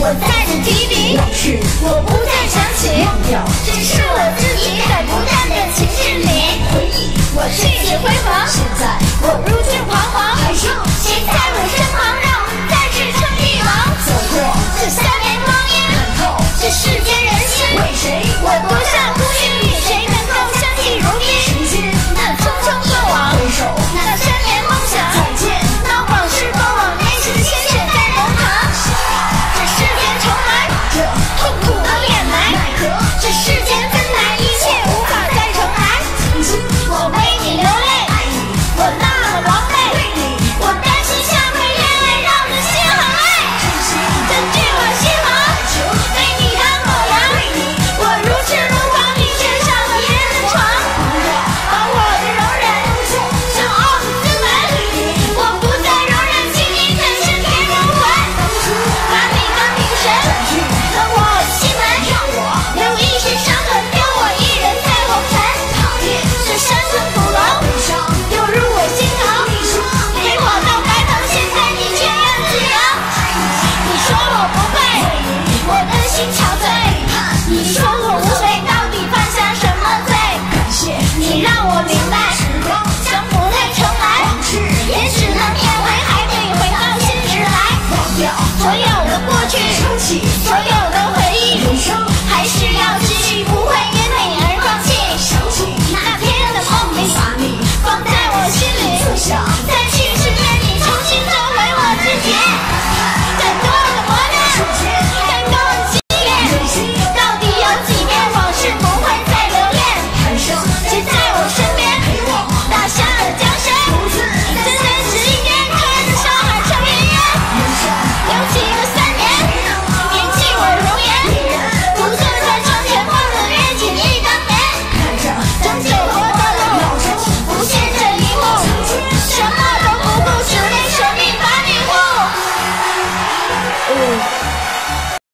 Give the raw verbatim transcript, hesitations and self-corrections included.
我再次提笔，往事我不再想起，忘掉，只是我自己在不断的情绪里回忆。我血气辉煌，现在我如今彷徨，还剩谁在我身旁，让我再次称帝王？走过这三年光阴，看透这世间人心，为谁我夺下孤军？谁能够相继如宾？时间那匆匆过往，回首那三年梦想，再见那往事过往，年轻鲜血在流淌。这世间重来，这痛苦能掩埋，奈何这世间分来，一切无法再重来。曾经我为你流泪，爱你我那么狼狈，为你我担心下回眼泪让人心很累。这句话心疼，为你当狗粮，为你我如痴如狂，你却上了别人的床，把我的容忍像傲的资本，我不再容忍轻易的身体如魂，把你当女神和我心门，留一身伤痕，丢我一人在红尘。这山村古楼又入我心头，陪我到白头，现在你却愿自由。你说我不配，我的心憔悴，你说我无罪，到底犯下什么罪？你让我明白，将不再重来，也只能缅怀，还得回到现实来，所有的过去，所有